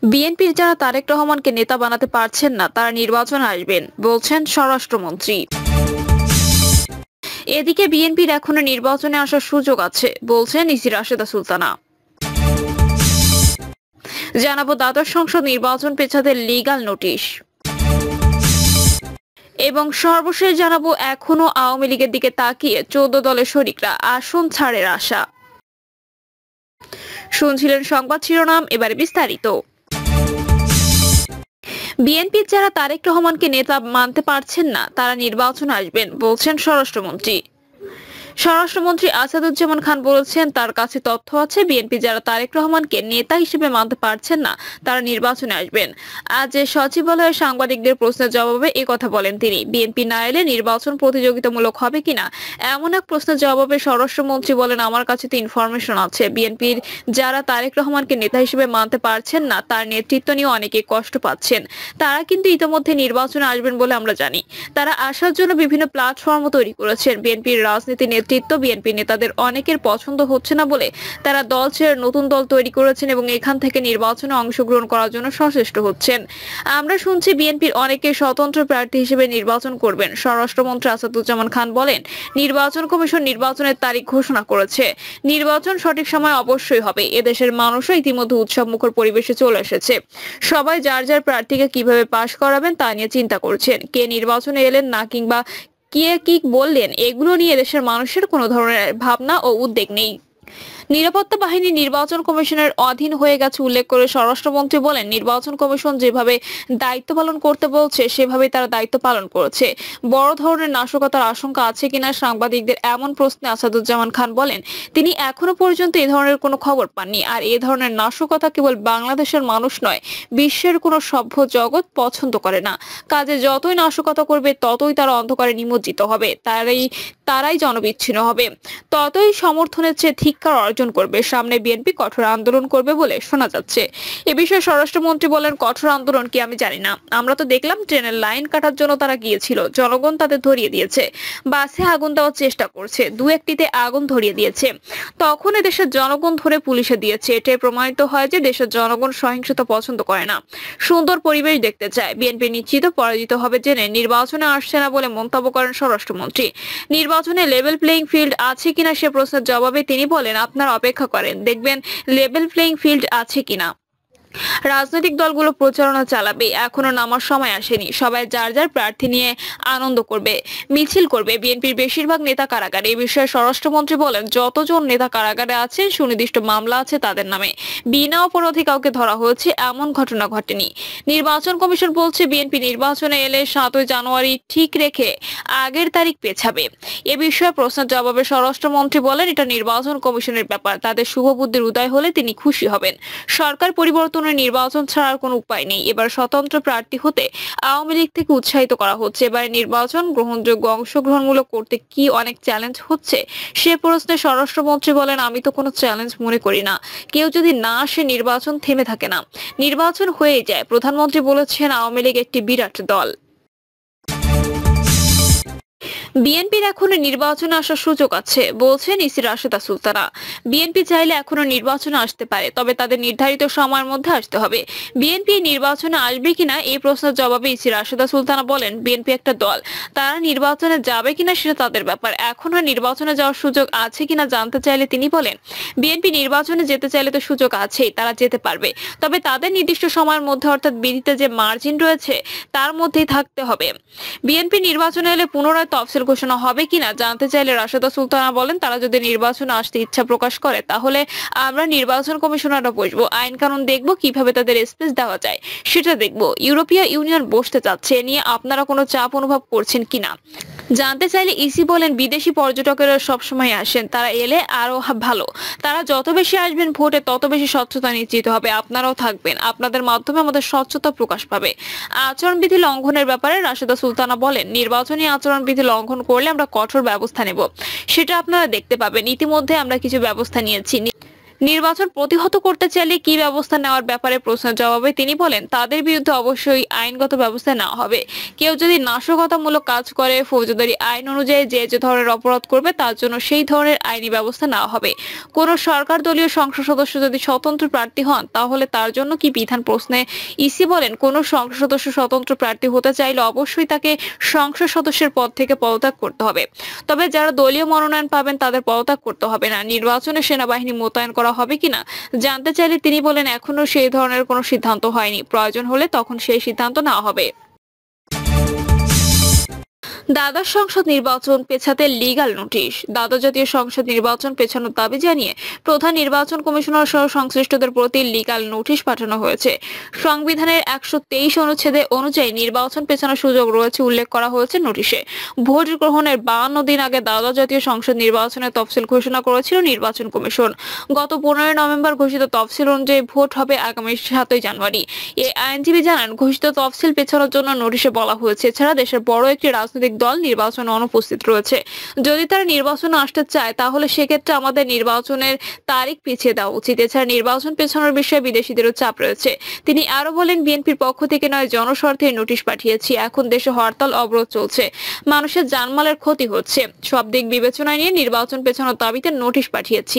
বিএনপির যারা তারেক রহমানকে নেতা বানাতে পারছেন না তারা নির্বাচনে আসবেন বলছেন স্বরাষ্ট্রমন্ত্রী। এদিকে বিএনপির এখনো নির্বাচনে আসার সুযোগ আছে বলছেন ইসি রাশেদা সুলতানা। জানাবো দ্বাদশ সংসদ নির্বাচন পেছাতে লিগ্যাল নোটিশ এবং সর্বশেষ জানাবো এখনো আওয়ামী লীগের দিকে তাকিয়ে 14 দলের শরিকরা আসন ছাড়ের আশা। শুনছিলেন সংবাদ শিরোনাম, এবারে বিস্তারিত। বিএনপির যারা তারেক রহমানকে নেতা মানতে পারছেন না তারা নির্বাচনে আসবেন বলছেন স্বরাষ্ট্রমন্ত্রী। স্বরাষ্ট্রমন্ত্রী আসাদুজ্জামান খান বলেছেন তার কাছে তথ্য আছে বিএনপি যারা তারেক রহমানকে নেতা হিসেবে মানতে পারছেন না তারা নির্বাচনে আসবেন। আজ সচিবালয়ে সাংবাদিকদের প্রশ্নের জবাবে কথা বলেন তিনি। বিএনপি না এলে নির্বাচন প্রতিযোগিতামূলক হবে কিনা এমন এক প্রশ্নের জবাবে স্বরাষ্ট্রমন্ত্রী বলেন, আমার কাছে তো ইনফরমেশন আছে বিএনপির যারা তারেক রহমানকে নেতা হিসেবে মানতে পারছেন না তার নেতৃত্ব নিয়ে অনেকে কষ্ট পাচ্ছেন। তারা কিন্তু ইতিমধ্যে নির্বাচনে আসবেন বলে আমরা জানি। তারা আসার জন্য বিভিন্ন প্ল্যাটফর্মও তৈরি করেছেন। বিএনপির রাজনীতি বিএনপি নেতাদের অনেকের পছন্দ হচ্ছে না বলে তারা দল ছেড়ে নতুন দল তৈরি করেছেন এবং এখান থেকে নির্বাচনে অংশগ্রহণ করার জন্য সচেষ্ট হচ্ছেন। আমরা শুনছি বিএনপির অনেকে স্বতন্ত্র প্রার্থী হিসেবে নির্বাচন করবেন। স্বরাষ্ট্রমন্ত্রী আসাদুজ্জামান খান বলেন, নির্বাচন কমিশন নির্বাচনের তারিখ ঘোষণা করেছে। নির্বাচন সঠিক সময় অবশ্যই হবে। এদেশের মানুষও ইতিমধ্যে উৎসবমুখর পরিবেশে চলে এসেছে। সবাই যার যার প্রার্থীকে কিভাবে পাশ করাবেন তা নিয়ে চিন্তা করছেন। কে নির্বাচনে এলেন না কিংবা কে কি বললেন এগুলো নিয়ে দেশের মানুষের কোনো ধরনের ভাবনা ও উদ্বেগ নেই। নিরাপত্তা বাহিনী নির্বাচন কমিশনের অধীন হয়ে গেছে উল্লেখ করে স্বরাষ্ট্রমন্ত্রী বলেন, নির্বাচন কমিশন যেভাবে দায়িত্ব পালন করতে বলছে সেভাবে তারা দায়িত্ব পালন করেছে। বড় ধরনের নাশকতার আশঙ্কা আছে কিনা সাংবাদিকদের এমন প্রশ্নে আসাদুজ্জামান খান বলেন, তিনি এখনো পর্যন্ত এ ধরনের কোনো খবর পাননি। আর এ ধরনের নাশকতা কেবল বাংলাদেশের মানুষ নয়, বিশ্বের কোনো সভ্য জগৎ পছন্দ করে না। কাজে যতই নাশকতা করবে ততই তারা অন্ধকারে নিমজ্জিত হবে, তারাই জনবিচ্ছিন্ন হবে, ততই সমর্থনের চেয়ে ধিক্কার অর্জন করবে। সামনে বিএনপি কঠোর আন্দোলন করবে বলে শোনা যাচ্ছে। এ বিষয়ে স্বরাষ্ট্রমন্ত্রী বলেন, কঠোর আন্দোলন কি আমি জানি না। আমরা তো দেখলাম ট্রেনের লাইন কাটার জন্য তারা গিয়েছিল, জনগণ তাদের ধরিয়ে দিয়েছে। বাসে আগুন দেওয়ার চেষ্টা করছে, দু একটিতে আগুন ধরিয়ে দিয়েছে, তখন দেশের জনগণ ধরে পুলিশে দিয়েছে। এটাই প্রমাণিত হয় যে দেশের জনগণ সহিংসতা পছন্দ করে না, সুন্দর পরিবেশ দেখতে চায়। বিএনপি নিশ্চিত পরাজিত হবে জেনে নির্বাচনে আসছে না বলে মন্তব্য করেন স্বরাষ্ট্রমন্ত্রী। নির্বাচনে লেভেল প্লেইং ফিল্ড আছে কিনা সে প্রশ্নের জবাবে তিনি বলেন, আপনারা অপেক্ষা করেন, দেখবেন লেভেল প্লেইং ফিল্ড আছে কিনা। রাজনৈতিক দলগুলো প্রচারণা চালাবে, এখনো নামার সময় আসেনি। সবাই যার যার প্রার্থী নিয়ে আনন্দ করবে, মিছিল করবে। বিএনপির বেশিরভাগ নেতা কারাগারে। এই বিষয়ে স্বরাষ্ট্রমন্ত্রী বলেন, যতজন নেতা কারাগারে আছেন সুনির্দিষ্ট মামলা আছে তাদের নামে, বিনা অপরাধে কাউকে ধরা হয়েছে এমন ঘটনা ঘটেনি। নির্বাচন কমিশন বলছে বিএনপি নির্বাচনে এলে 7 জানুয়ারি ঠিক রেখে আগের তারিখ পেছাবে। এ বিষয়ে প্রশ্নের জবাবে স্বরাষ্ট্রমন্ত্রী বলেন, এটা নির্বাচন কমিশনের ব্যাপার, তাদের শুভ বুদ্ধির উদয় হলে তিনি খুশি হবেন। সরকার পরিবর্তন নির্বাচন ছাড়ার কোনো উপায় নেই। এবার স্বতন্ত্র প্রার্থী হতে আওয়ামী লীগ থেকে উৎসাহিত করা হচ্ছে। এবার নির্বাচন গ্রহণযোগ্য অংশগ্রহণমূলক করতে কি অনেক চ্যালেঞ্জ হচ্ছে সে প্রশ্নে স্বরাষ্ট্রমন্ত্রী বলেন, আমি তো কোনো চ্যালেঞ্জ মনে করি না। কেউ যদি না আসে নির্বাচন থেমে থাকে না, নির্বাচন হয়ে যায়। প্রধানমন্ত্রী বলেছেন, আওয়ামী লীগ একটি বিরাট দল। বিএনপির এখনো নির্বাচনে আসার সুযোগ আছে বলছেন ইসি রাশেদা সুলতানা। বিএনপি চাইলে এখনো নির্বাচনে আসতে পারে, তবে তাদের নির্ধারিত সময়ের মধ্যে আসতে হবে। বিএনপি নির্বাচনে আসবে কিনা এই প্রশ্নের জবাবে ইসি রাশেদা সুলতানা বলেন, বিএনপি একটা দল, তারা নির্বাচনে যাবে কিনা সেটা তাদের ব্যাপার। এখনো নির্বাচনে যাওয়ার সুযোগ আছে কিনা জানতে চাইলে তিনি বলেন, বিএনপি নির্বাচনে যেতে চাইলে তো সুযোগ আছেই, তারা যেতে পারবে, তবে তাদের নির্দিষ্ট সময়ের মধ্যে অর্থাৎ বিধিতে যে মার্জিন রয়েছে তার মধ্যেই থাকতে হবে। বিএনপি নির্বাচনে এলে পুনরায় তফসিল ঘোষণা হবে কিনা জানতে চাইলে রাশেদা সুলতানা বলেন, তারা যদি নির্বাচনে আসতে ইচ্ছা প্রকাশ করে তাহলে আমরা নির্বাচন কমিশনাররা বসবো, আইন কানুন দেখবো, কিভাবে তাদের স্পেস দেওয়া যায় সেটা দেখবো। ইউরোপীয় ইউনিয়ন বসতে চাচ্ছে, এ নিয়ে আপনারা কোনো চাপ অনুভব করছেন কিনা জানতে চাইলে ইসি বলেন, বিদেশি পর্যটকেরা সবসময় আসেন, তারা এলে আরো ভালো। তারা যত বেশি আসবেন ভোটে তত বেশি স্বচ্ছতা নিশ্চিত হবে। আপনারাও থাকবেন, আপনাদের মাধ্যমে আমাদের স্বচ্ছতা প্রকাশ পাবে। আচরণবিধি লঙ্ঘনের ব্যাপারে রাশেদা সুলতানা বলেন, নির্বাচনী আচরণবিধি লঙ্ঘন করলে আমরা কঠোর ব্যবস্থা নেব, সেটা আপনারা দেখতে পাবেন। ইতিমধ্যে আমরা কিছু ব্যবস্থা নিয়েছি। নির্বাচন প্রতিহত করতে চাইলে কি ব্যবস্থা নেওয়ার ব্যাপারে প্রশ্নের জবাবে তিনি বলেন, তাদের বিরুদ্ধে অবশ্যই আইনগত ব্যবস্থা নেওয়া হবে। কেউ যদি নাশকতামূলক কাজ করে, ফৌজদারি আইন অনুযায়ী যে ধরনের অপরাধ করবে তার জন্য সেই ধরনের আইনি ব্যবস্থা নেওয়া হবে। কোন সরকার দলীয় সংসদ সদস্য যদি স্বতন্ত্র প্রার্থী হন তাহলে তার জন্য কি বিধান প্রশ্নে ইসি বলেন, কোন সংসদ সদস্য স্বতন্ত্র প্রার্থী হতে চাইলে অবশ্যই তাকে সংসদ সদস্যের পদ থেকে পদত্যাগ করতে হবে। তবে যারা দলীয় মনোনয়ন পাবেন তাদের পদত্যাগ করতে হবে না। নির্বাচনে সেনাবাহিনী মোতায়েন করা হবে কিনা জানতে চাইলে তিনি বলেন, এখনো সেই ধরনের কোনো সিদ্ধান্ত হয়নি, প্রয়োজন হলে তখন সেই সিদ্ধান্ত নেওয়া হবে। দ্বাদশ সংসদ নির্বাচন পেছাতে লিগ্যাল নোটিশ। দ্বাদশ জাতীয় সংসদ নির্বাচন পেছানোর দাবি জানিয়ে প্রধান নির্বাচন কমিশনার সহ সংশ্লিষ্টদের প্রতি লিগ্যাল নোটিশ পাঠানো হয়েছে। সংবিধানের 123 অনুচ্ছেদে অনুযায়ী নির্বাচন পেছানোর সুযোগ রয়েছে উল্লেখ করা হয়েছে নোটিশে। ভোট গ্রহণের 52 দিন আগে দ্বাদশ জাতীয় সংসদ নির্বাচনের তফসিল ঘোষণা করেছিল নির্বাচন কমিশন। গত 15 নভেম্বর ঘোষিত তফসিল অনুযায়ী ভোট হবে আগামী 7 জানুয়ারি। এই আইনজীবী জানান, ঘোষিত তফসিল পেছানোর জন্য নোটিশে বলা হয়েছে। এছাড়া দেশের বড় একটি রাজনৈতিক দল নির্বাচনে অনুপস্থিত রয়েছে। যদি তারা নির্বাচনে আসতে চায় তাহলে সেক্ষেত্রে আমাদের নির্বাচনের তারিখ পিছিয়ে দেওয়া উচিত। এছাড়া নির্বাচন পেছানোর বিষয়ে বিদেশিদেরও চাপ রয়েছে। তিনি আরো বলেন, বিএনপির পক্ষ থেকে নয় জনস্বার্থে নোটিশ পাঠিয়েছি। এখন দেশে হরতাল অবরোধ চলছে, মানুষের জানমালের ক্ষতি হচ্ছে। সব দিক বিবেচনায় নিয়ে নির্বাচন পেছানোর দাবিতে নোটিশ পাঠিয়েছি।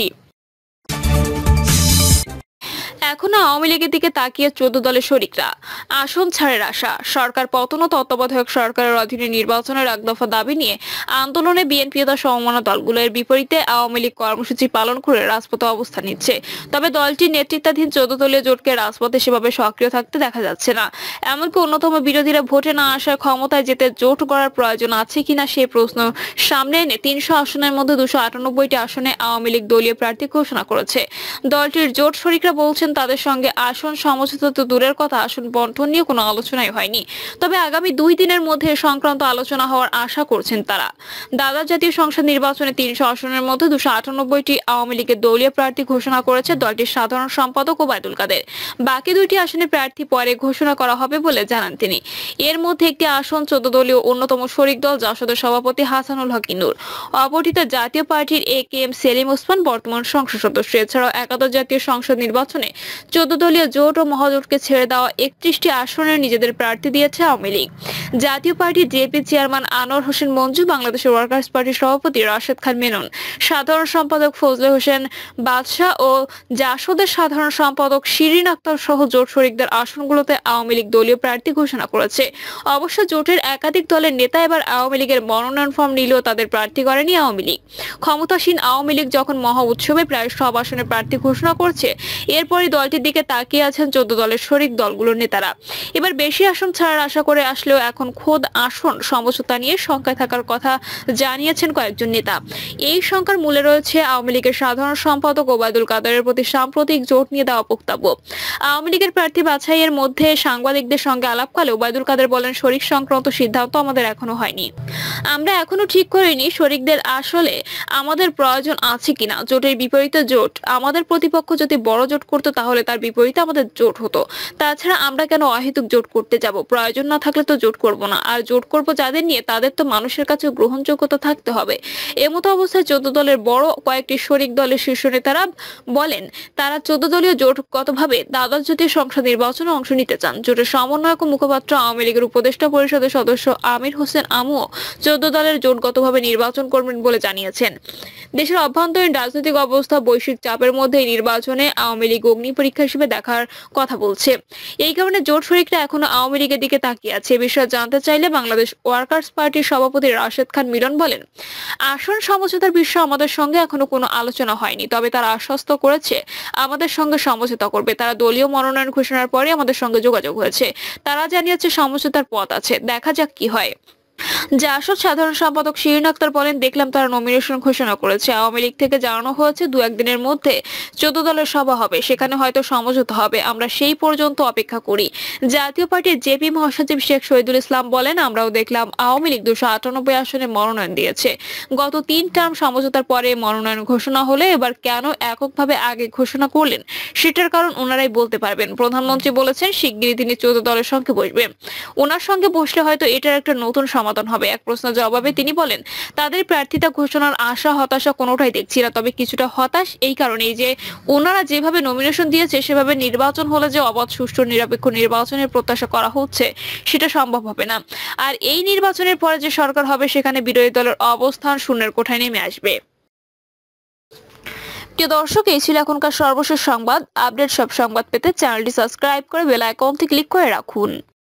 এখনো আওয়ামী লীগের দিকে তাকিয়ে 14 দলের শরিকরা। আসন ছাড়ের আশা। সরকার পতন ও তত্ত্বাবধায়ক সরকারের অধীনে নির্বাচনের এক দফা দাবি নিয়ে আন্দোলনে বিএনপি ও সমমনা দলগুলোর বিপরীতে আওয়ামী লীগ কর্মসূচি পালন করে রাজপথে অবস্থান নিচ্ছে। তবে দলটির নেতৃত্বাধীন 14 দলীয় জোটকে রাজপথে সেভাবে সক্রিয় থাকতে দেখা যাচ্ছে না। এমনকি অন্যতম বিরোধীরা ভোটে না আসার ক্ষমতায় যেতে জোট করার প্রয়োজন আছে কিনা সেই প্রশ্ন সামনে এনে 300 আসনের মধ্যে 298টি আসনে আওয়ামী লীগ দলীয় প্রার্থী ঘোষণা করেছে। দলটির জোট শরিকরা বলছেন, তাদের সঙ্গে আসন সমঝোতা তো দূরের কথা, আসন বন্টন নিয়ে কোনো আলোচনাই হয়নি। তবে আগামী 2 দিনের মধ্যে সংক্রান্ত আলোচনা হওয়ার আশা করছেন তারা। দ্বাদশ জাতীয় সংসদ নির্বাচনে 300 আসনের মধ্যে 298টি আওয়ামী লীগের দলীয় প্রার্থী ঘোষণা করেছে দলটির সাধারণ সম্পাদক ওবায়দুল কাদের। বাকি 2টি আসনে প্রার্থী পরে ঘোষণা করা হবে বলে জানান তিনি। এর মধ্যে একটি আসন 14 দলীয় অন্যতম শরিক দল জাসদের সভাপতি হাসানুল হক নূর, অপরটিতে জাতীয় পার্টির AKM সেলিম ওসমান বর্তমান সংসদ সদস্য। এছাড়াও একাদশ জাতীয় সংসদ নির্বাচনে 14 দলীয় জোট ও মহাজোটকে ছেড়ে দেওয়া 31টি আসনে নিজেদের প্রার্থী দিয়েছে আওয়ামী লীগ। জাতীয় পার্টি জেপি চেয়ারম্যান আনোয়ার হোসেন মঞ্জু, বাংলাদেশের ওয়ার্কার্স পার্টির সভাপতি রাশেদ খান মেনন, সাধারণ সম্পাদক ফজলে হোসেন বাদশাহ ও জাসদের সাধারণ সম্পাদক শিরিন আক্তার সহ জোট শরিকদের আসনগুলোতে আওয়ামী লীগ দলীয় প্রার্থী ঘোষণা করেছে। অবশ্য জোটের একাধিক দলের নেতা এবার আওয়ামী লীগের মনোনয়ন ফর্ম নিলেও তাদের প্রার্থী করেনি আওয়ামী লীগ। ক্ষমতাসীন আওয়ামী লীগ যখন মহা উৎসবে প্রায় সব আসনে প্রার্থী ঘোষণা করছে, এরপরই দলটির দিকে তাকিয়ে আছেন 14 দলের শরিক দলগুলোর নেতারা। এবার বেশি আসন ছাড়ার আশা করে আসলেও এখন খোদ আসন সমঝোতা নিয়ে শঙ্কায় থাকার কথা জানিয়েছেন কয়েকজন নেতা। এই শঙ্কার মূলে রয়েছে আওয়ামী লীগের সাধারণ সম্পাদক ওবায়দুল কাদেরের প্রতি সাম্প্রতিক জোট নিয়ে দেওয়া বক্তব্য। আওয়ামী লীগের প্রার্থী বাছাইয়ের মধ্যে সাংবাদিকদের সঙ্গে আলাপকালে ওবায়দুল কাদের বলেন, শরিক সংক্রান্ত সিদ্ধান্ত আমাদের এখনো হয়নি। আমরা এখনো ঠিক করিনি শরিকদের আসলে আমাদের প্রয়োজন আছে কিনা। জোটের বিপরীতে জোট, আমাদের প্রতিপক্ষ যদি বড় জোট করতো তাহলে তার বিপরীতে আমাদের জোট হতো। তাছাড়া আমরা কেন অহেতুক জোট করতে যাব? প্রয়োজন না থাকলে তো জোট করব না। আর জোট করব যাদের নিয়ে, তাদের তো মানুষের কাছে গ্রহণযোগ্যতা থাকতে হবে। এমতো অবস্থায় 14 দলের বড় কয়েকটি শরিক দলের শীর্ষ নেতারা বলেন তারা 14 দলীয় জোটগতভাবে দ্বাদশ জাতীয় সংসদ নির্বাচনে অংশ নিতে চান। জোটের সমন্বয়ক ও মুখপাত্র আওয়ামী লীগের উপদেষ্টা পরিষদের সদস্য আমির হোসেন আমুও 14 দলের জোটগতভাবে নির্বাচন করবেন বলে জানিয়েছেন। দেশের অভ্যন্তরীণ রাজনৈতিক অবস্থা বৈশ্বিক চাপের মধ্যে নির্বাচনে আওয়ামী লীগ অগ্নি পরীক্ষা হিসেবে দেখার কথা বলছে। এই কারণে জোট শরিকরা এখনো আওয়ামী লীগের দিকে তাকিয়ে আছে। এ বিষয়ে জানতে চাইলে বাংলাদেশ ওয়ার্কার্স পার্টির সভাপতি রাশেদ খান মিলন বলেন, আসন সমঝোতার বিষয়ে আমাদের সঙ্গে এখনো কোনো আলোচনা হয়নি। তবে তারা আশ্বস্ত করেছে আমাদের সঙ্গে সমঝোতা করবে। তারা দলীয় মনোনয়ন ঘোষণার পরে আমাদের সঙ্গে যোগাযোগ হয়েছে। তারা জানিয়েছে সমঝোতার পথ আছে, দেখা যাক কি হয়। জাসদ সাধারণ সম্পাদক শিরিন আক্তার বলেন, দেখলাম তারা নমিনেশন ঘোষণা করেছে। আওয়ামী লীগ থেকে জানানো হয়েছে 2-1 দিনের মধ্যে 14 দলের সভা হবে, সেখানে হয়তো সমঝোতা হবে। আমরা সেই পর্যন্ত অপেক্ষা করি। জাতীয় পার্টির জেপি মহাসচিব শেখ শহীদুল ইসলাম বলেন, আমরাও দেখলাম আওয়ামী লীগ 298 আসনে মনোনয়ন দিয়েছে। গত 3 টার্ম সমঝোতার পরে মনোনয়ন ঘোষণা হলে এবার কেন এককভাবে আগে ঘোষণা করলেন সেটার কারণ ওনারাই বলতে পারবেন। প্রধানমন্ত্রী বলেছেন শিগগিরই তিনি 14 দলের সঙ্গে বসবেন। ওনার সঙ্গে বসলে হয়তো এটার একটা নতুন সমাধান হবে। এক প্রশ্নের জবাবে তিনি বলেন, তাদের প্রার্থিতা ঘোষণার আশা হতাশা কোনোটাই দেখছি না, তবে কিছুটা হতাশ এই কারণেই যে ওনারা যেভাবে নমিনেশন দিয়েছে সেভাবে নির্বাচন হলে যে অবাধ সুষ্ঠু নিরপেক্ষ নির্বাচনের প্রত্যাশা করা হচ্ছে সেটা সম্ভব হবে না। আর এই নির্বাচনের পরে যে সরকার হবে সেখানে বিরোধী দলের অবস্থান শূন্যের কোঠায় নেমে আসবে। প্রিয় দর্শক, এই ছিল এখনকার সর্বশেষ সংবাদ। আপডেট সব সংবাদ পেতে চ্যানেলটি সাবস্ক্রাইব করে বেল আইকনটি ক্লিক করে রাখুন।